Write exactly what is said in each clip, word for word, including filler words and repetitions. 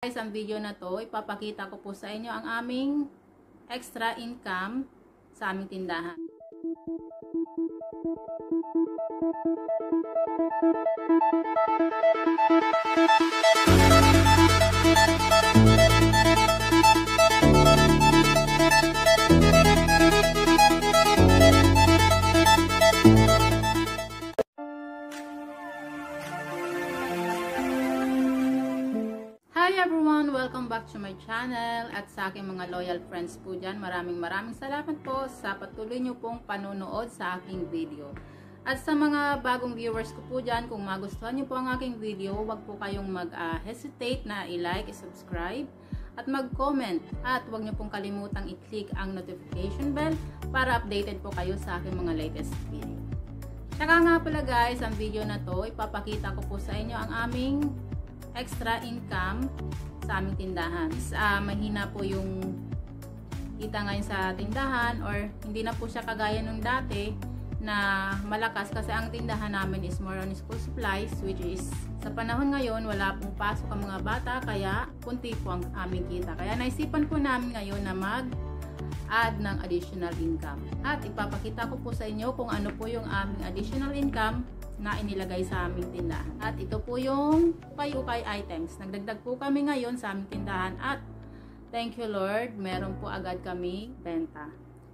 Guys, ang video na to, ipapakita ko po sa inyo ang aming extra income sa aming tindahan. Hi everyone! Welcome back to my channel at sa aking mga loyal friends po dyan. Maraming maraming salamat po sa patuloy nyo pong panonood sa aking video. At sa mga bagong viewers ko po dyan, kung magustuhan nyo po ang aking video, huwag po kayong mag-hesitate uh, na i-like, i-subscribe at mag-comment. At huwag nyo pong kalimutang i-click ang notification bell para updated po kayo sa aking mga latest video. Tsaka nga pala guys, ang video na to, ipapakita ko po sa inyo ang aming extra income sa aming tindahan. Uh, mahina po yung kita ngayon sa tindahan or hindi na po siya kagaya nung dati na malakas kasi ang tindahan namin is more on school supplies, which is sa panahon ngayon wala pong pasok ang mga bata kaya kunti po ang aming kita. Kaya naisipan po namin ngayon na mag-add ng additional income. At ipapakita ko po sa inyo kung ano po yung aming additional income na inilagay sa aming tindahan. At ito po yung ukay-ukay items. Nagdagdag po kami ngayon sa aming tindahan at thank you Lord, meron po agad kami benta.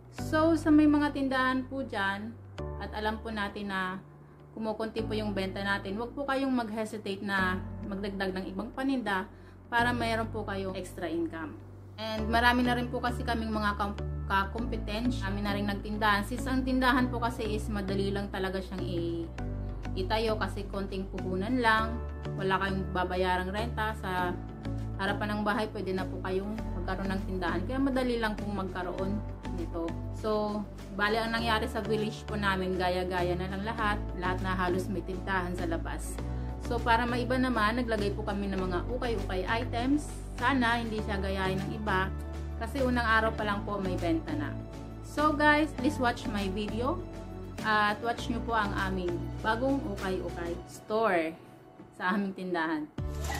So sa may mga tindahan po dyan at alam po natin na kumukunti po yung benta natin, huwag po kayong mag-hesitate na magdagdag ng ibang paninda para mayroon po kayong extra income. And marami na rin po kasi kaming mga kakompetensya, kami na rin nagtindahan. Since ang tindahan po kasi is madali lang talaga siyang i itayo kasi konting puhunan lang, wala kayong babayarang renta, sa harapan ng bahay pwede na po kayong magkaroon ng tindahan, kaya madali lang pong magkaroon nito. So bali ang nangyari sa village po namin, gaya-gaya na lang lahat lahat na halos may tindahan sa labas. So para maiba naman, naglagay po kami ng mga ukay-ukay items. Sana hindi siya gayahin ng iba kasi unang araw pa lang po may benta na. So guys, please watch my video at watch nyo po ang aming bagong ukay-ukay store sa aming tindahan.